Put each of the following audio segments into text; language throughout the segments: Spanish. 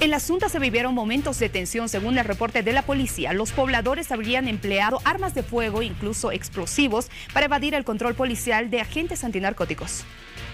En la Asunta se vivieron momentos de tensión. Según el reporte de la policía, los pobladores habrían empleado armas de fuego, incluso explosivos, para evadir el control policial de agentes antinarcóticos.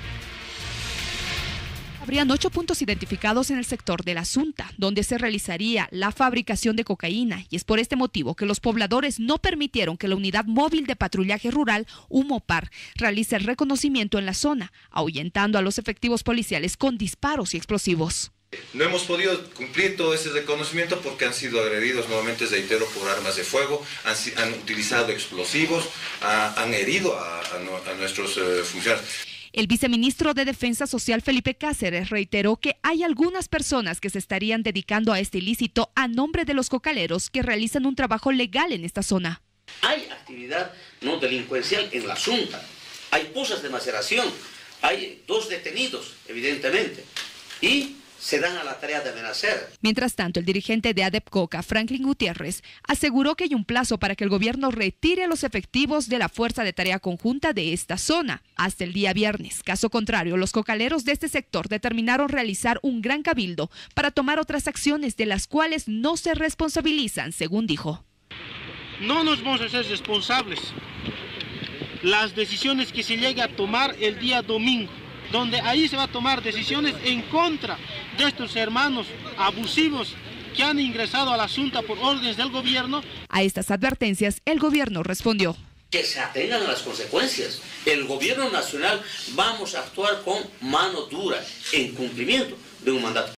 Habrían 8 puntos identificados en el sector de la Asunta, donde se realizaría la fabricación de cocaína, y es por este motivo que los pobladores no permitieron que la Unidad Móvil de Patrullaje Rural, UMOPAR, realice el reconocimiento en la zona, ahuyentando a los efectivos policiales con disparos y explosivos. No hemos podido cumplir todo ese reconocimiento porque han sido agredidos, nuevamente reitero, por armas de fuego, han utilizado explosivos, han herido a nuestros funcionarios. El viceministro de Defensa Social, Felipe Cáceres, reiteró que hay algunas personas que se estarían dedicando a este ilícito a nombre de los cocaleros que realizan un trabajo legal en esta zona. Hay actividad no delincuencial en la Asunta, hay pozas de maceración, hay 2 detenidos, evidentemente, y se dan a la tarea de renacer. Mientras tanto, el dirigente de ADEPCOCA, Franklin Gutiérrez, aseguró que hay un plazo para que el gobierno retire los efectivos de la Fuerza de Tarea Conjunta de esta zona hasta el día viernes. Caso contrario, los cocaleros de este sector determinaron realizar un gran cabildo para tomar otras acciones de las cuales no se responsabilizan, según dijo. No nos vamos a hacer responsables. Las decisiones que se llegue a tomar el día domingo, donde ahí se va a tomar decisiones en contra de estos hermanos abusivos que han ingresado a la Asunta por órdenes del gobierno. A estas advertencias, el gobierno respondió: que se atengan a las consecuencias. El gobierno nacional vamos a actuar con mano dura en cumplimiento de un mandato.